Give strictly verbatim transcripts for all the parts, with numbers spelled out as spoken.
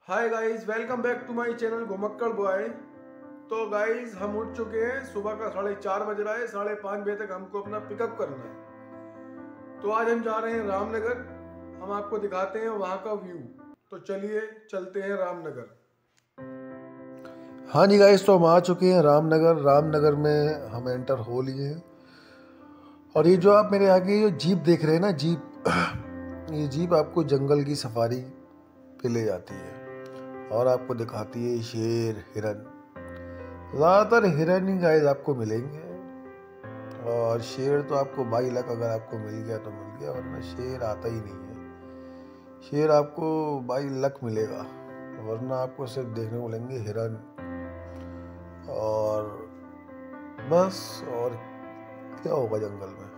Hi guys, welcome back to my channel Ghumakkad boy. तो guys, हम उठ चुके हैं। सुबह का साढ़े चार बज रहा है। साढ़े पाँच बजे तक हमको अपना पिकअप करना है। तो आज हम जा रहे हैं रामनगर। हम आपको दिखाते हैं वहाँ का व्यू। तो चलिए चलते हैं रामनगर। हाँ जी गाइस, तो हम आ चुके हैं रामनगर। रामनगर में हम एंटर हो लिए हैं। और ये जो आप मेरे आगे जो जीप देख रहे हैं ना, जीप ये जीप आपको जंगल की सफारी पे ले जाती है और आपको दिखाती है शेर, हिरन। ज़्यादातर हिरन ही गाइस आपको मिलेंगे। और शेर तो आपको बाई लाख अगर आपको मिल गया तो मिल गया, वरना शेर आता ही नहीं है। शेर आपको बाई लाख मिलेगा, वरना आपको सिर्फ देखने को मिलेंगे हिरन। और बस, और क्या होगा जंगल में।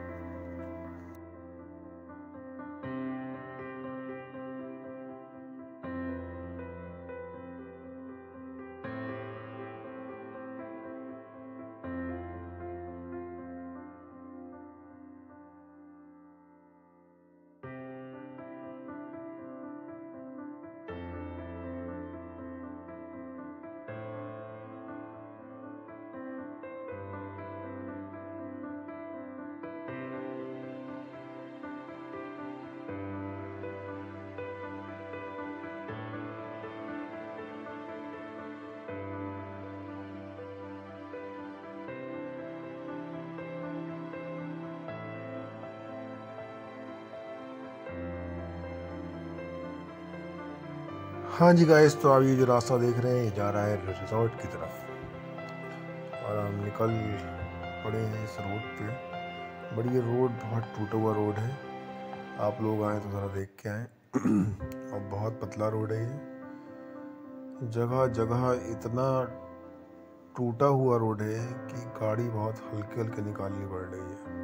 हाँ जी गाइस, तो आप ये जो रास्ता देख रहे हैं ये जा रहा है रिजॉर्ट की तरफ। और हम निकल पड़े हैं इस रोड पे। बट ये रोड बहुत टूटा हुआ रोड है। आप लोग आए तो ज़रा देख के आए। और बहुत पतला रोड है ये। जगह जगह इतना टूटा हुआ रोड है कि गाड़ी बहुत हल्के हल्के निकालनी पड़ रही है।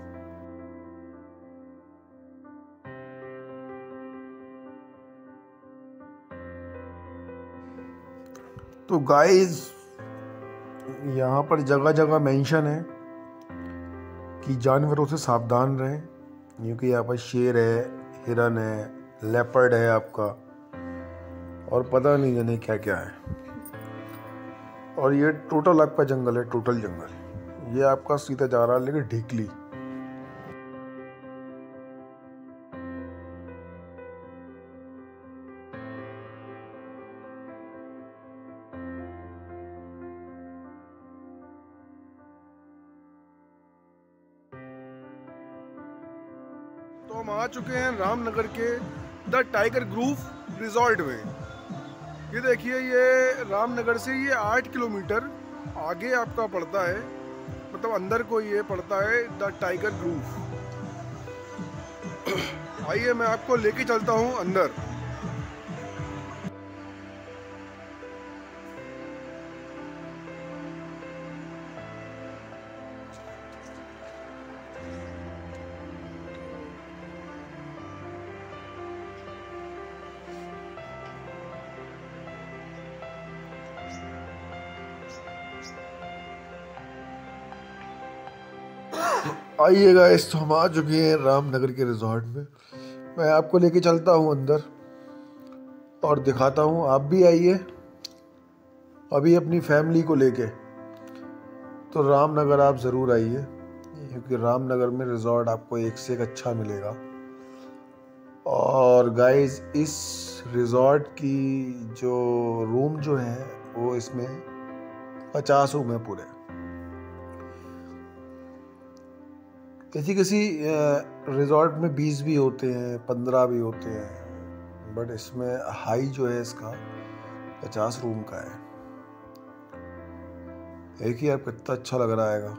तो गाइस, यहाँ पर जगह जगह मेंशन है कि जानवरों से सावधान रहें, क्योंकि यहाँ पर शेर है, हिरन है, लेपर्ड है आपका, और पता नहीं जाने क्या क्या है। और ये टोटल आपका जंगल है, टोटल जंगल। ये आपका सीधा जा रहा है लेकिन ढीकली। तो हम आ चुके हैं रामनगर के द टाइगर ग्रूव रिजॉर्ट में। ये देखिए, ये रामनगर से ये आठ किलोमीटर आगे आपका पड़ता है, मतलब अंदर को ये पड़ता है द टाइगर ग्रूव। आइए मैं आपको लेके चलता हूँ अंदर। आइए गाइस, तो हम आ चुके हैं रामनगर के रिजॉर्ट में। मैं आपको लेके चलता हूँ अंदर और दिखाता हूँ। आप भी आइए अभी अपनी फैमिली को लेके। तो रामनगर आप ज़रूर आइए, क्योंकि रामनगर में रिजॉर्ट आपको एक से एक अच्छा मिलेगा। और गाइस, इस रिजॉर्ट की जो रूम जो है वो इसमें पचास रूम है पूरे। किसी किसी रिजॉर्ट में बीस भी होते हैं, पंद्रह भी होते हैं, बट इसमें हाई जो है इसका पचास रूम का है। एक ही आप कितना अच्छा लग रहा है।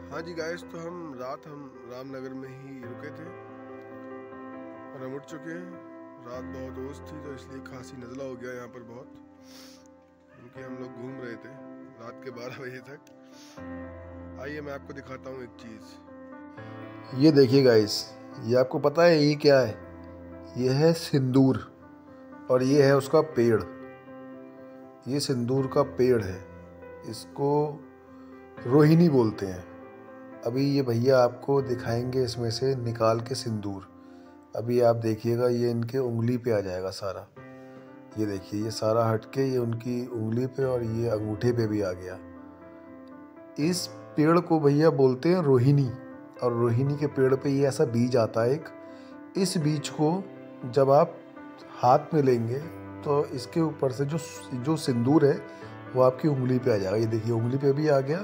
हाँ जी गाइस, तो हम रात हम रामनगर में ही रुके थे और हम उठ चुके हैं। रात बहुत ओस थी तो इसलिए खासी नज़ला हो गया यहाँ पर बहुत, क्योंकि हम लोग घूम रहे थे रात के बारह बजे तक। आइए मैं आपको दिखाता हूँ एक चीज़। ये देखिए गाइस, ये आपको पता है ये क्या है? ये है सिंदूर और ये है उसका पेड़। ये सिंदूर का पेड़ है, इसको रोहिणी बोलते हैं। अभी ये भैया आपको दिखाएंगे इसमें से निकाल के सिंदूर। अभी आप देखिएगा, ये इनके उंगली पे आ जाएगा सारा। ये देखिए, ये सारा हटके ये उनकी उंगली पे और ये अंगूठे पे भी आ गया। इस पेड़ को भैया बोलते हैं रोहिणी, और रोहिणी के पेड़ पे ये ऐसा बीज आता है एक। इस बीज को जब आप हाथ में लेंगे तो इसके ऊपर से जो जो सिंदूर है वो आपकी उंगली पे आ जाएगा। ये देखिए, उंगली पे भी आ गया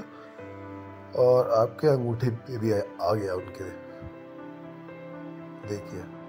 और आपके अंगूठे पे भी आ गया उनके। देखिए।